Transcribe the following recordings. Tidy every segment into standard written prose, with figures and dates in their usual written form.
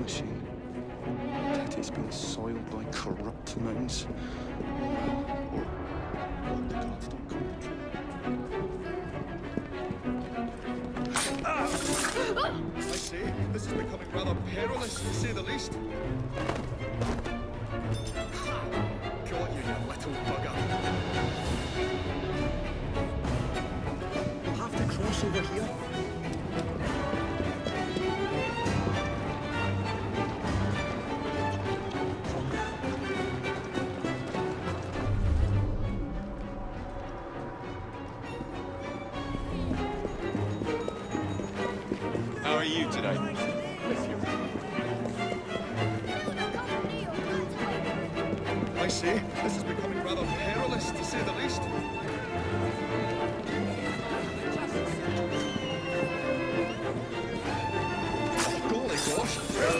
machine. Teddy's been soiled by corrupt minds. Or the gods don't come I say, this is becoming rather perilous, to say the least. Got you, you little bugger. We'll have to cross over here. How are you today? I say, this is becoming rather perilous, to say the least. Golly gosh!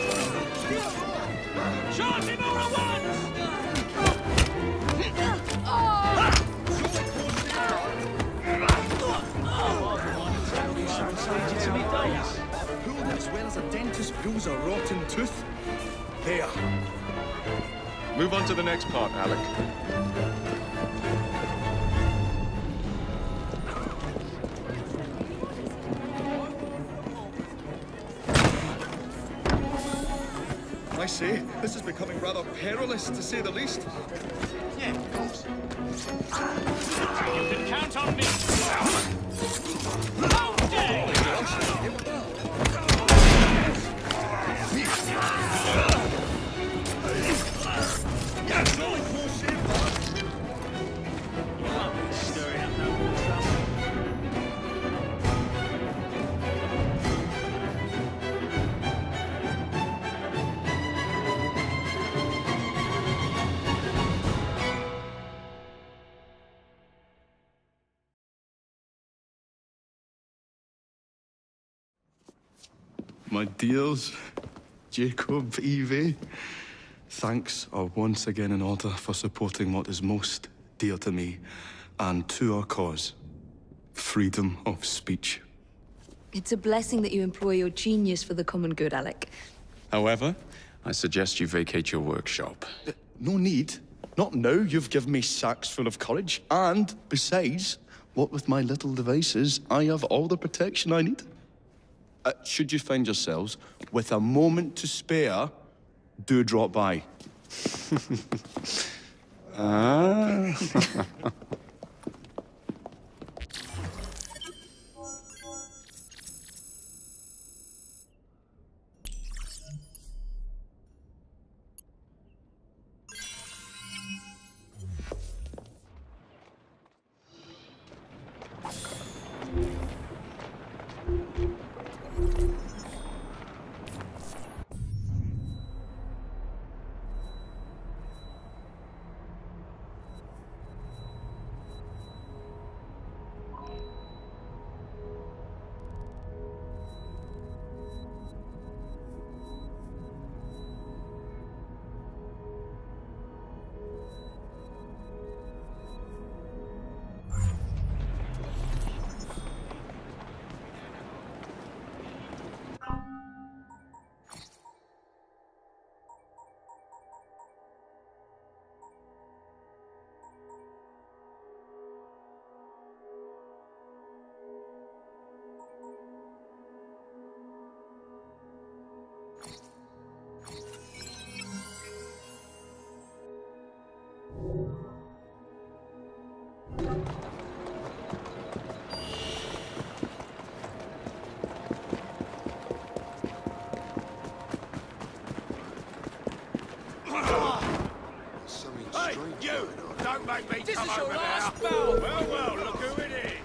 Charge him all at once! Pulled as well as a dentist pulls a rotten tooth. There. Move on to the next part, Alec. I say, this is becoming rather perilous, to say the least. Yeah, of course. You can count on me. All day! My dears, Jacob, Evie, thanks are once again in order for supporting what is most dear to me and to our cause, freedom of speech. It's a blessing that you employ your genius for the common good, Alec. However, I suggest you vacate your workshop. No need. Not now. You've given me sacks full of courage. And besides, what with my little devices, I have all the protection I need. Should you find yourselves with a moment to spare, do drop by. Hey, you! Don't make me come over there! Well, well, look who it is!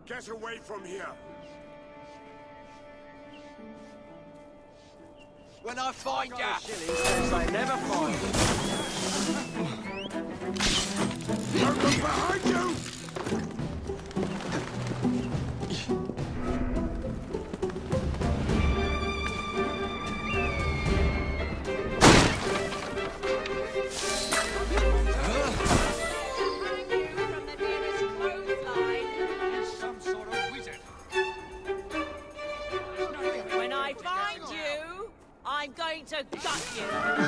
Get away from here! When I find ya! They never find. Don't look behind you! I'm going to gut you.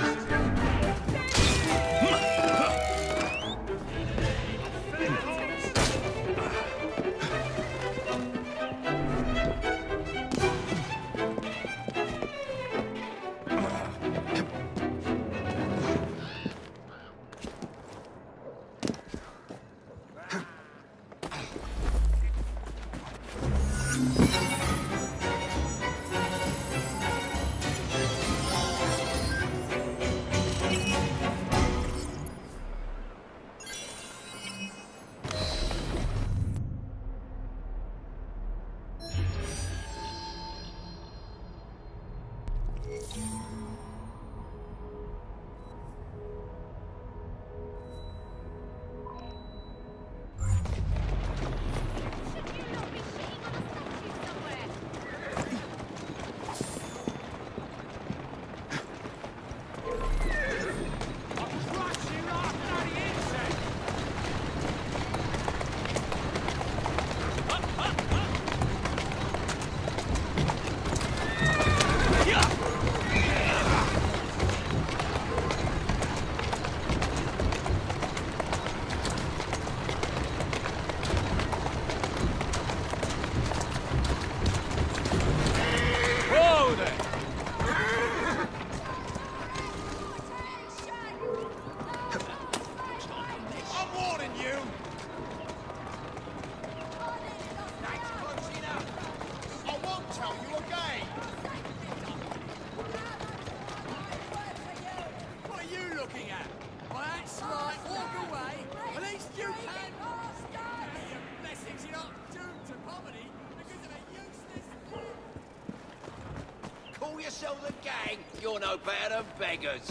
Call yourself a gang, you're no better than beggars.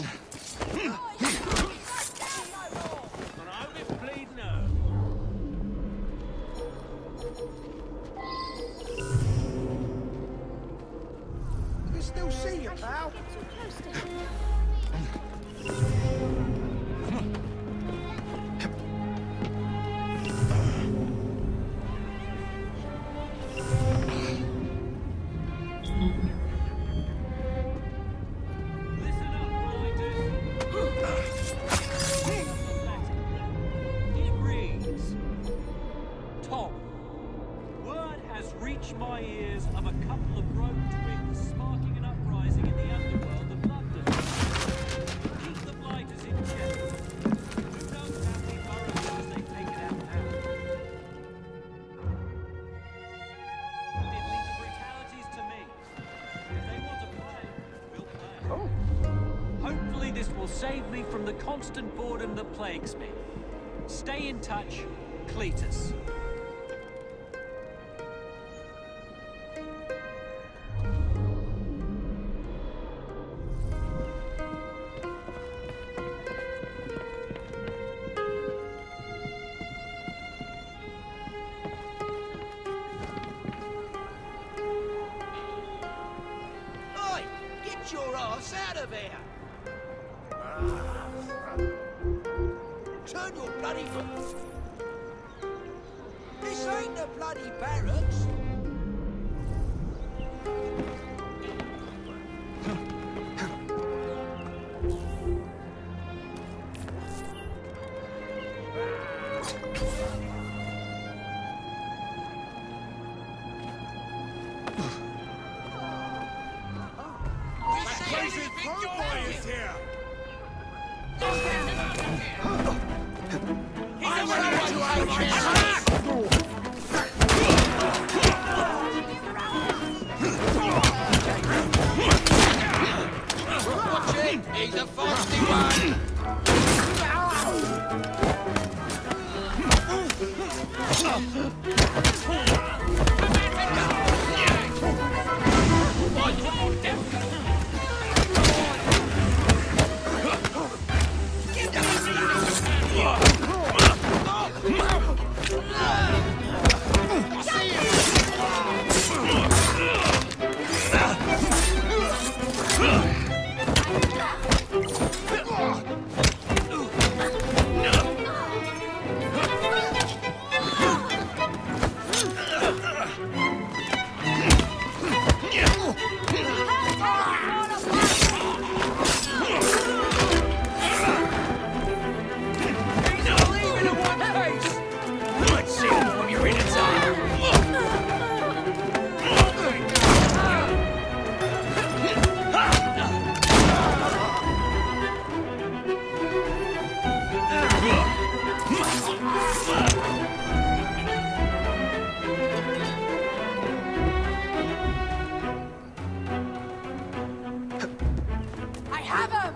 And I only bleed now. I can still see you, pal. My ears of a couple of rogue twins sparking an uprising in the underworld of London. Keep the blighters in check. Who knows how many boroughs they've taken out now? Did leave the brutalities to me. If they want to play, we'll play. Hopefully this will save me from the constant boredom that plagues me. Stay in touch, Cletus. Get your ass out of here! Turn your bloody foot! This ain't the bloody barracks! He's a feisty one! I have him!